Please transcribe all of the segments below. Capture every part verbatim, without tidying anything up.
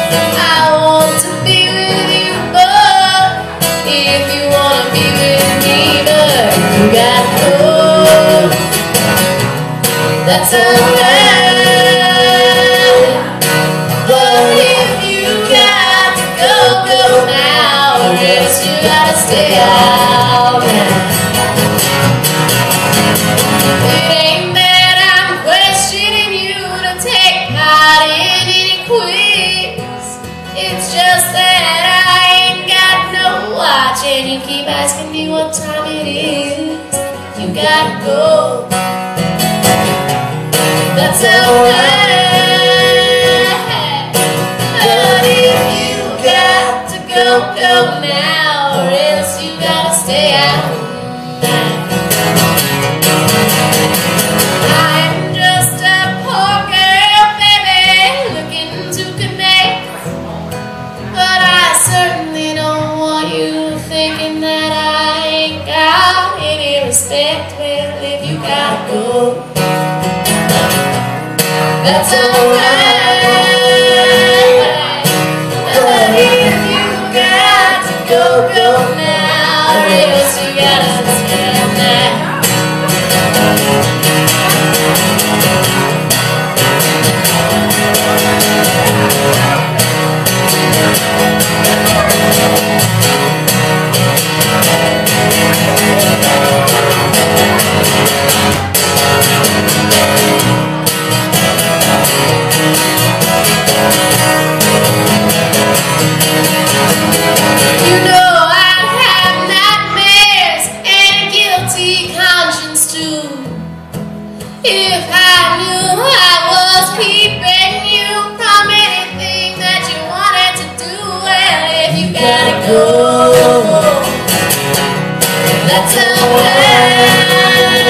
I want to be with you, but if you wanna be with me, but you gotta go. That's alright. But if you got to go, go now, or else you gotta stay out now. It ain't that I'm questioning you to take part in any quiz. It's just that I ain't got no watch and you keep asking me what time it is. You gotta go. That's alright. But if you got to go, go now, or else you gotta stay out. I'm just a poor girl, baby, looking to connect. But I certainly don't want you thinking that I ain't got any respect. Well, if you gotta go, that's alright. But if you got to go, go now, or else you gotta stand there. If I knew I was keeping you from anything that you wanted to do, well, if you gotta go, that's alright.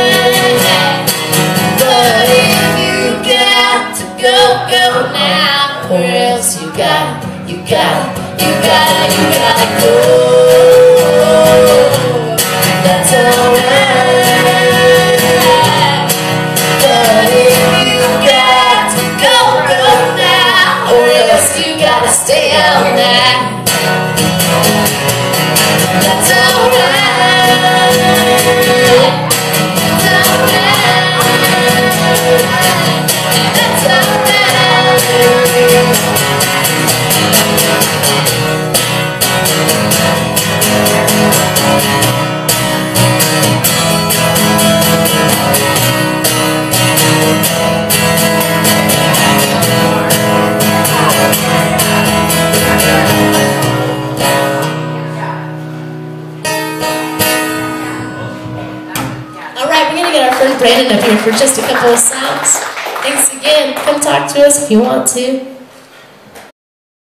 But if you got to go, go now, or else you gotta, you gotta, you gotta, you gotta go. That's alright. Stay out there. That's alright. That's alright. That's alright. Brandon up here for just a couple of sounds. Thanks again. Come talk to us if you want to.